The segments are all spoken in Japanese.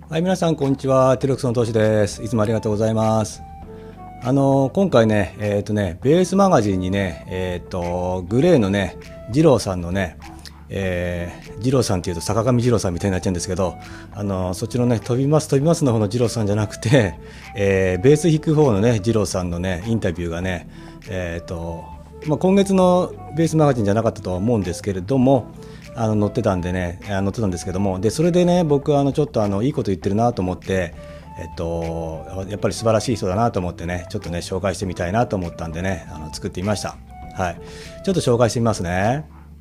はい、皆さんこんにちは。テロックスの投資です。いつもありがとうございます。今回ね、ベースマガジンにね、グレーのね、二郎さんのね、二郎さんっていうと坂上二郎さんみたいになっちゃうんですけど、そっちのね、飛びますの方の二郎さんじゃなくて、ベース弾く方のね、二郎さんのね、インタビューがね、今月のベースマガジンじゃなかったとは思うんですけれども、載ってたんでね、載ってたんですけども、でそれでね、僕はちょっといいこと言ってるなと思って、やっぱり素晴らしい人だなと思ってね、ちょっとね紹介してみたいなと思ったんでね、作ってみました。はい、ちょっと紹介してみますね。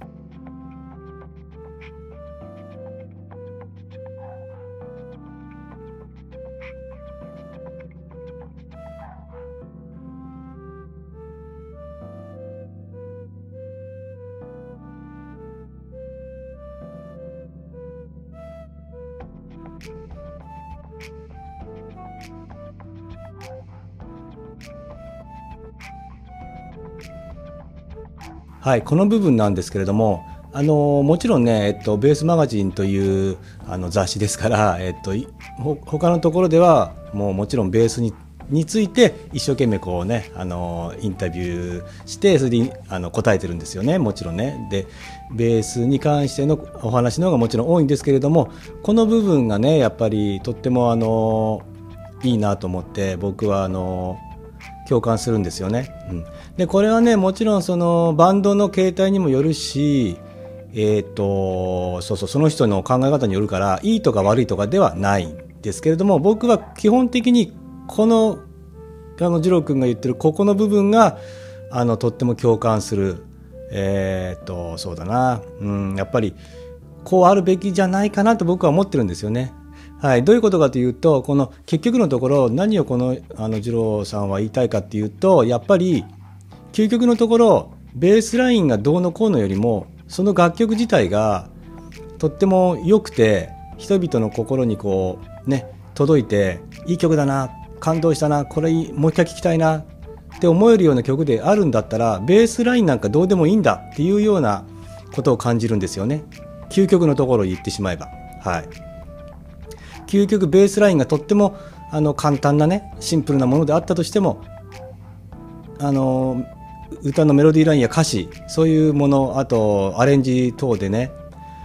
はい、この部分なんですけれども、もちろんね、ベースマガジンという雑誌ですから、他のところではもちろんベースについて一生懸命こうね、インタビューしてそれで答えてるんですよね、もちろんね。でベースに関してのお話の方がもちろん多いんですけれども、この部分がねやっぱりとってもいいなと思って、僕は共感するんですよね。でこれはね、もちろんそのバンドの形態にもよるし、その人の考え方によるから、いいとか悪いとかではないんですけれども、僕は基本的にこの二郎君が言ってるここの部分がとっても共感する。そうだな、やっぱりこうあるべきじゃないかなと僕は思ってるんですよね。はい、どういうことかというと、この結局のところ何をこの二郎さんは言いたいかっていうと、やっぱり究極のところベースラインがどうのこうのよりも、その楽曲自体がとっても良くて、人々の心にこうね届いて、いい曲だな、感動したな、これもう一回聴きたいなって思えるような曲であるんだったら、ベースラインなんかどうでもいいんだっていうようなことを感じるんですよね。究極のところを言ってしまえば、はい、究極ベースラインがとっても簡単なね、シンプルなものであったとしても、歌のメロディーラインや歌詞、そういうもの、あとアレンジ等でね、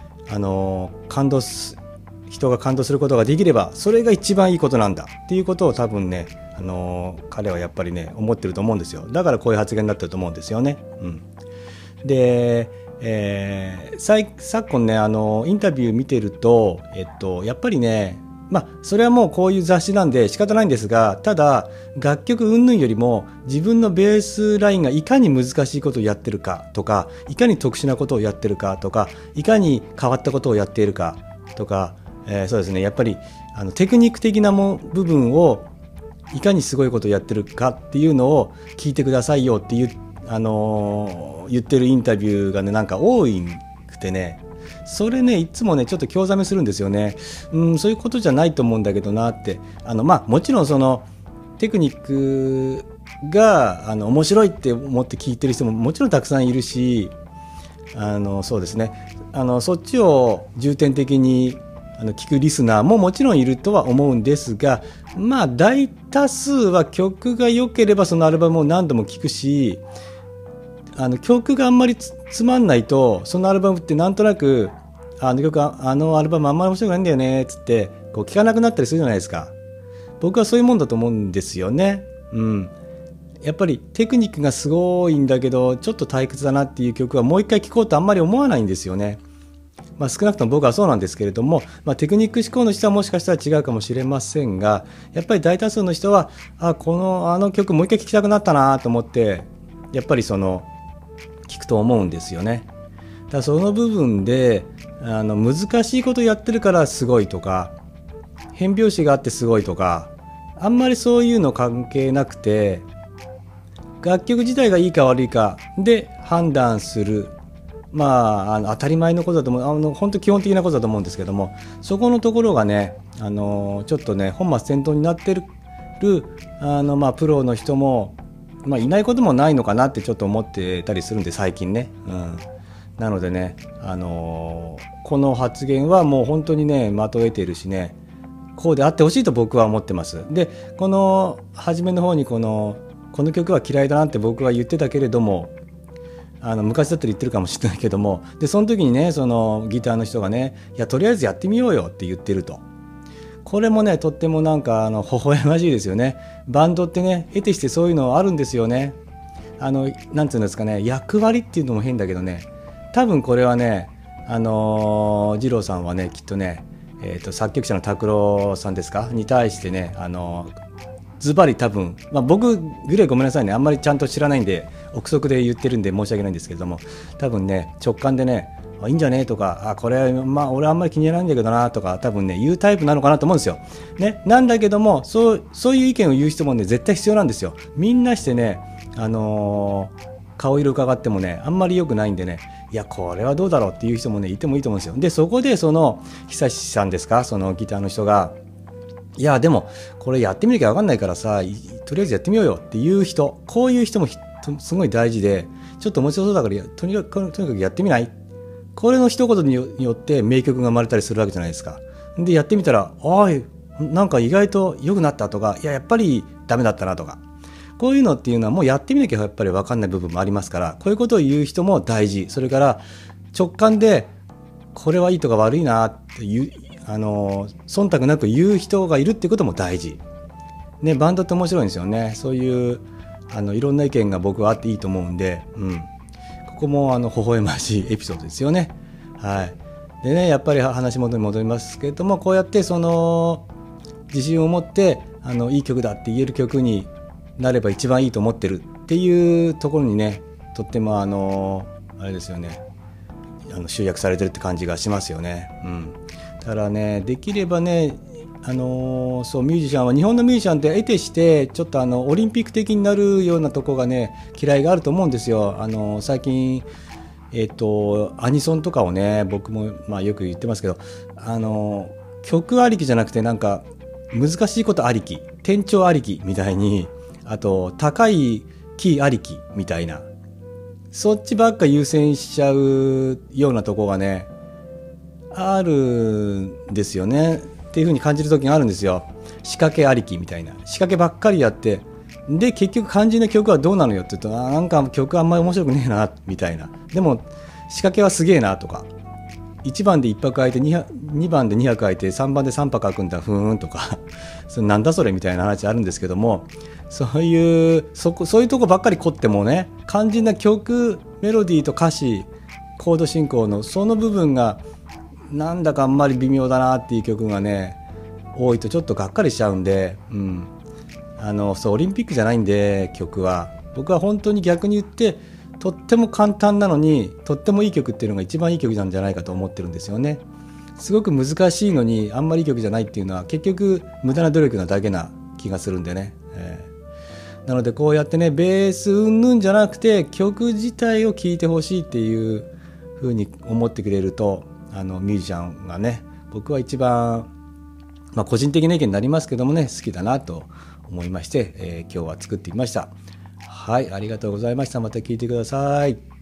人が感動することができれば、それが一番いいことなんだっていうことを多分ね、彼はやっぱりね思ってると思うんですよ。だからこういう発言になってると思うんですよね。で、昨今ねインタビュー見てると、やっぱりね、それはもうこういう雑誌なんで仕方ないんですが、ただ楽曲云々よりも自分のベースラインがいかに難しいことをやってるかとか、いかに特殊なことをやってるかとか、いかに変わったことをやっているかとか、そうですね、やっぱりテクニック的な部分をいかにすごいことをやってるかっていうのを聞いてくださいよっていう、言ってるインタビューがねなんか多くてね、それねいつもねちょっと興ざめするんですよね。そういうことじゃないと思うんだけどなって。もちろんそのテクニックが面白いって思って聞いてる人ももちろんたくさんいるし、そうですね、そっちを重点的に聞くリスナーももちろんいるとは思うんですが、大多数は曲が良ければそのアルバムを何度も聴くし、曲があんまりつまんないと、そのアルバムってなんとなくアルバムあんまり面白くないんだよねっつってこう聴かなくなったりするじゃないですか。僕はそういうもんだと思うんですよね。やっぱりテクニックがすごいんだけどちょっと退屈だなっていう曲はもう一回聴こうとあんまり思わないんですよね。少なくとも僕はそうなんですけれども、テクニック思考の人はもしかしたら違うかもしれませんが、やっぱり大多数の人はあの曲もう一回聴きたくなったなと思って、やっぱり聞くと思うんですよね。だからその部分で難しいことやってるからすごいとか、変拍子があってすごいとか、あんまりそういうの関係なくて、楽曲自体がいいか悪いかで判断する、当たり前のことだと思う、本当基本的なことだと思うんですけども、そこのところがね、ちょっとね本末転倒になってるプロの人も、いないこともないのかなってちょっと思ってたりするんで最近ね。なのでね、この発言はもう本当にね的を得ているしね、 こうであってほしいと僕は思ってます。でこの初めの方にこの曲は嫌いだなって僕は言ってたけれども、昔だったら言ってるかもしれないけども、でその時にねそのギターの人がね、いやとりあえずやってみようよって言ってると。これもねとってもなんか微笑ましいですよね。バンドってね得てしてそういうのあるんですよね。なんていうんですかね、役割っていうのも変だけどね、多分これはね二郎さんはねきっとね、作曲者の拓郎さんですかに対してねズバリ多分、僕ぐらいごめんなさいね、あんまりちゃんと知らないんで憶測で言ってるんで申し訳ないんですけれども、多分ね直感でねいいんじゃねとか、これ俺あんまり気に入らないんだけどなとか多分ね言うタイプなのかなと思うんですよ、ね、なんだけどもそういう意見を言う人もね絶対必要なんですよ。みんなしてね顔色伺ってもねあんまり良くないんでね、いやこれはどうだろうっていう人もねいてもいいと思うんですよ。でそこでその久志さんですか、そのギターの人が、いやでもこれやってみなきゃ分かんないからさとりあえずやってみようよっていう人、こういう人もすごい大事で、ちょっと面白そうだからとにかくやってみない、これの一言によって名曲が生まれたりするわけじゃないですか。でやってみたらなんか意外と良くなったとか、やっぱりダメだったなとか、こういうのっていうのはもうやってみなきゃやっぱり分かんない部分もありますから、こういうことを言う人も大事。それから直感でこれはいいとか悪いなっていう忖度なく言う人がいるっていうことも大事、ね、バンドって面白いんですよね。そういういろんな意見が僕はあっていいと思うんで、ここも微笑ましいエピソードですよね。はい。でねやっぱり話元に戻りますけれども、こうやってその自信を持っていい曲だって言える曲になれば一番いいと思ってるっていうところにね、とってもあれですよね、集約されてるって感じがしますよね。だからねできればねそうミュージシャンは、日本のミュージシャンって得てしてちょっとオリンピック的になるようなとこがね嫌いがあると思うんですよ。最近アニソンとかをね僕もよく言ってますけど、曲ありきじゃなくてなんか難しいことありき、転調ありきみたいに、あと高いキーありきみたいな、そっちばっか優先しちゃうようなとこがねあるんですよねっていう風に感じる時があるんですよ。仕掛けありきみたいな、仕掛けばっかりやって、で結局肝心な曲はどうなのよって言うと、なんか曲あんまり面白くねえなみたいな、でも仕掛けはすげえなとか、1番で1泊空いて 2番で2泊空いて3番で3泊空くんだふーんとかそれなんだそれみたいな話あるんですけども、そういうとこばっかり凝ってもね、肝心な曲メロディーと歌詞コード進行のその部分がなんだかあんまり微妙だなっていう曲がね多いとちょっとがっかりしちゃうんで、オリンピックじゃないんで曲は、僕は本当に逆に言ってとっても簡単なのにとってもいい曲っていうのが一番いい曲なんじゃないかと思ってるんですよね。すごく難しいのにあんまりいい曲じゃないっていうのは結局無駄な努力なだけな気がするんでね、なのでこうやってねベースうんぬんじゃなくて曲自体を聴いてほしいっていう風に思ってくれるとミュージシャンがね僕は一番、個人的な意見になりますけどもね好きだなと思いまして、今日は作ってみました。はい、ありがとうございました。また聞いてください。